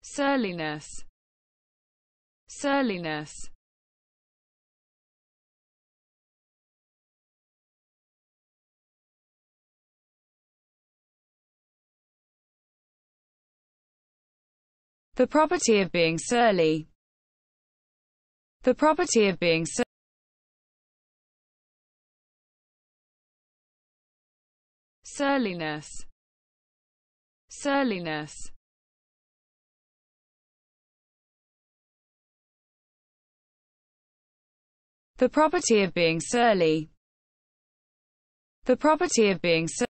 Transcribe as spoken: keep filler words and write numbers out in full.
Surliness. Surliness. The property of being surly. The property of being surly. Surliness. Surliness. The property of being surly. The property of being surly.